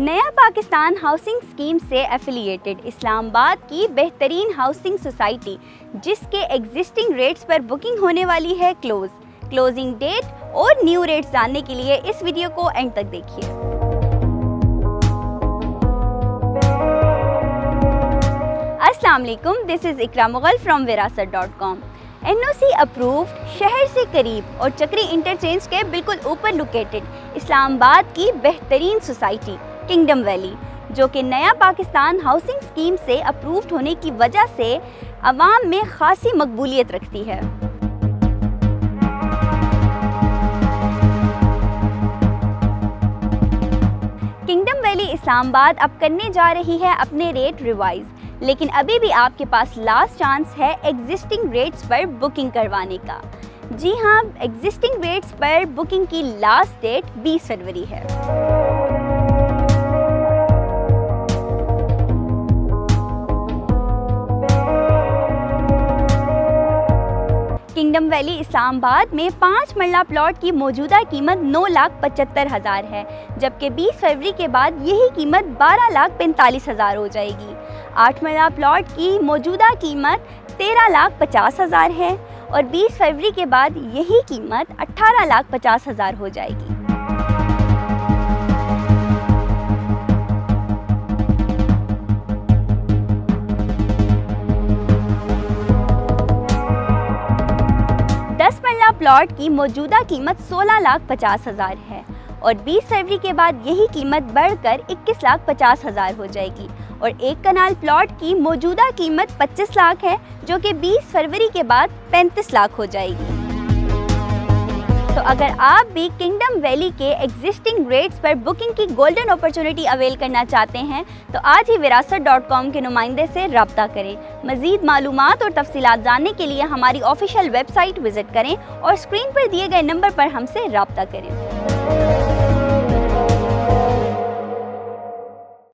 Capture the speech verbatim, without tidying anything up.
नया Pakistan housing scheme से affiliated Islamabad की बेहतरीन हाउसिंग सोसाइटी, जिसके एग्जिस्टिंग रेट्स पर बुकिंग होने वाली है क्लोज। क्लोजिंग डेट और न्यू रेट्स जानने के लिए इस वीडियो को एंड तक देखिए। अस्सलाम वालेकुम, this is Iqra Mughal from Virasat dot com. N O C approved, शहर से करीब और चक्री इंटरचेंज के बिल्कुल ऊपर लोकेटेड इस्लामाबाद की बेहतरीन सोसाइटी किंगडम वैली, जो कि नया पाकिस्तान हाउसिंग स्कीम से अप्रूव्ड होने की वजह से अवाम में खासी मकबूलियत रखती है। किंगडम वैली इस्लामाबाद अब करने जा रही है अपने रेट रिवाइज, लेकिन अभी भी आपके पास लास्ट चांस है एग्जिस्टिंग रेट्स पर बुकिंग करवाने का। जी हाँ, एग्जिस्टिंग रेट्स पर बुकिंग की लास्ट डेट बीस फरवरी है। किंगडम वैली इस्लामाबाद में पाँच मरला प्लॉट की मौजूदा कीमत नौ लाख पचहत्तर हज़ार है, जबकि बीस फरवरी के बाद यही कीमत बारह लाख पैंतालीस हज़ार हो जाएगी। आठ मरला प्लॉट की मौजूदा कीमत तेरह लाख पचास हज़ार है और बीस फरवरी के बाद यही कीमत अठारह लाख पचास हज़ार हो जाएगी। दस मरला प्लॉट की मौजूदा कीमत सोलह लाख पचास हज़ार है और बीस फरवरी के बाद यही कीमत बढ़कर इक्कीस लाख पचास हज़ार हो जाएगी और एक कनाल प्लॉट की मौजूदा कीमत पच्चीस लाख है, जो कि बीस फरवरी के बाद पैंतीस लाख हो जाएगी। तो अगर आप भी किंगडम वैली के एग्जिस्टिंग रेट्स पर बुकिंग की गोल्डन अपॉर्चुनिटी अवेल करना चाहते हैं तो आज ही विरासत डॉट कॉम के नुमाइंदे से रब्ता करें। मज़ीद मालूमात और तफसीलात जानने के लिए हमारी ऑफिशियल वेबसाइट विज़िट करें और स्क्रीन पर दिए गए नंबर पर हमसे रब्ता करें।